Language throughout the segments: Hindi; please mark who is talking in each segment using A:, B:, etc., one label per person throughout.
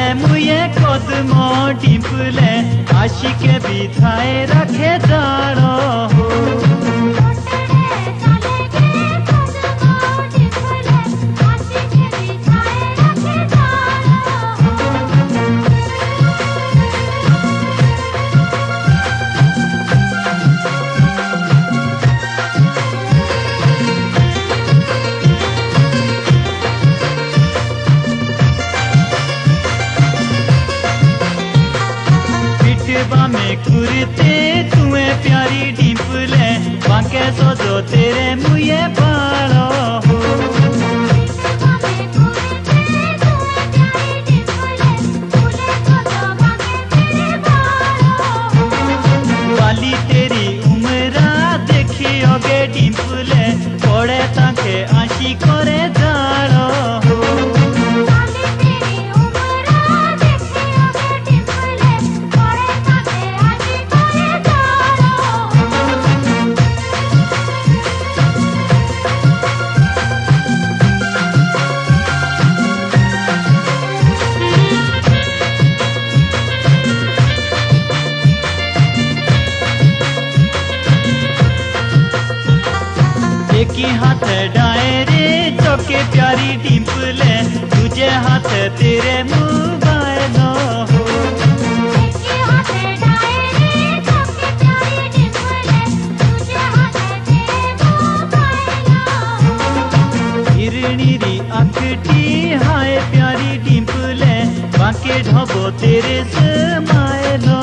A: मुये कदमो डिम्पले आशिके बिठाए रखे जाड़ो हो। में कुर्ते तुए प्यारी डिम्पले बांके सोजो तेरे मुये बालो हो। वाली तेरी उम्रा देखियोगे डिम्पले पड़े ताके आशी करे जाड़ो हो। एक ही हाथ डायरे चौके प्यारी डिम्पले तुझे हाथ तेरे मोबाइल हो। हिरणी आखटी हाय प्यारी डिम्पले बांके ढबो तेरे स्माइल हो।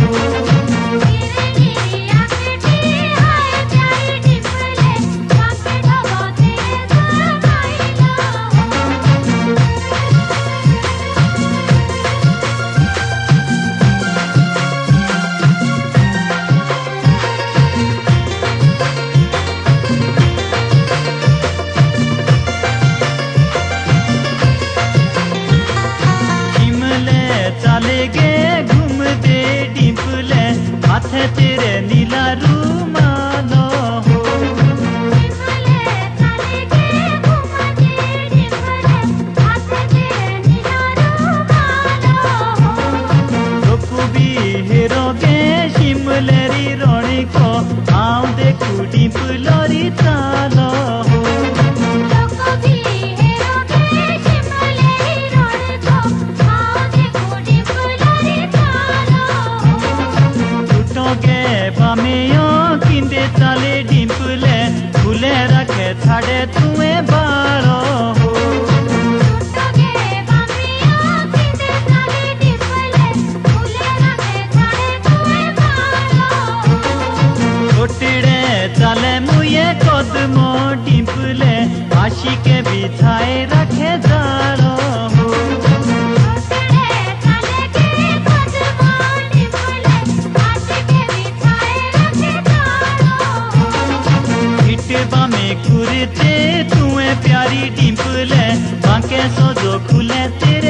A: चलेगे घूम दे डिम्पले हाथ तेरे नीला रूमालो हो। भी हेरोगे शिमलेरी रोणी को आओ देखू डिम्पलोरी चालो हो। किंदे चाले डिम्पले फूले रखे छाड़े तुए बारो हो। छोटड़े चाले मुये कदमो डिम्पले आशिके बिठाए रखे जाड़ो हो। में कुर्ते तुए प्यारी डिम्पले बांके सोजो खुले तेरे